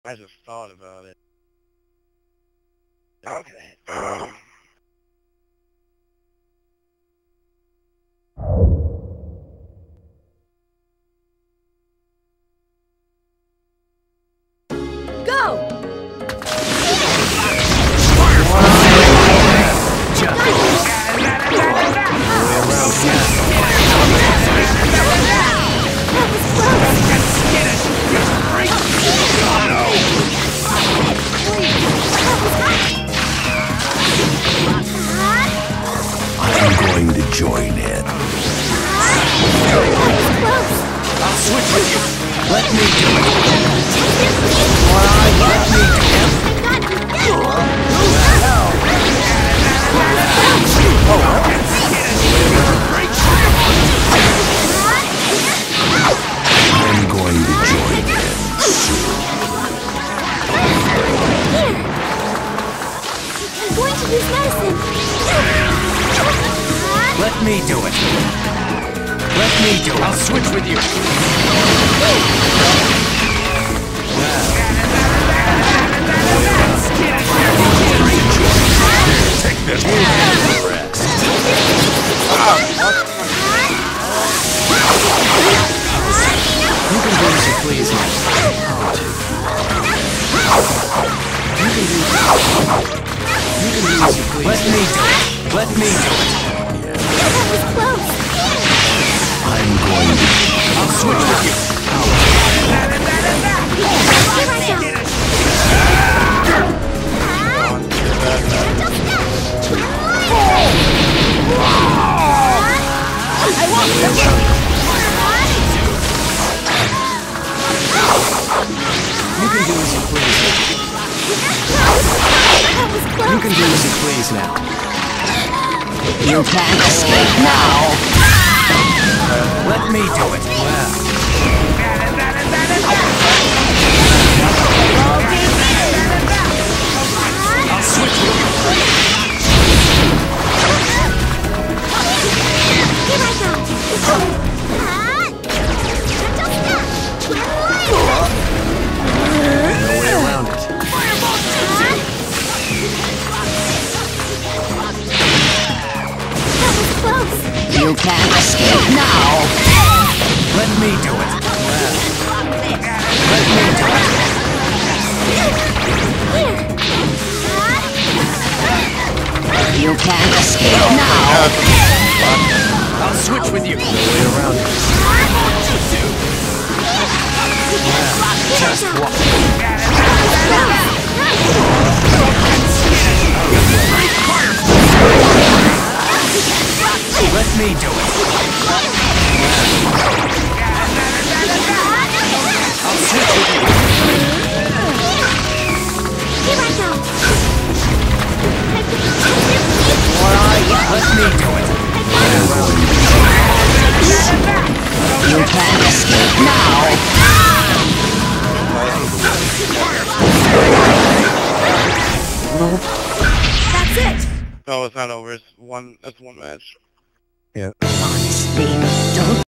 I just thought about it. Okay. Go! I'm going to join in. I'll switch with you. Let me do it. Let me do it. I'm going to join in soon. I'm going to use medicine. Let me do it. Let me do it. I'll switch with you. Take this. You can do as you please now. You can do as you please. Let me do it. Let me do it. That was close. I'm going to. I'll switch with you. You can do as you please. You can do as you please now. You can't escape now! Let me do it. I'll switch with you. Here I go. No way around it. You can't escape now! Let me do it. Let me do it. You can't escape now! I'll switch with you. No way around it. Just walk. Let me do it. I'll switch with you. Here I go. Let me do it. You can't escape now! That's it. No, it's not over. It's one match. Yeah. Honestly, don't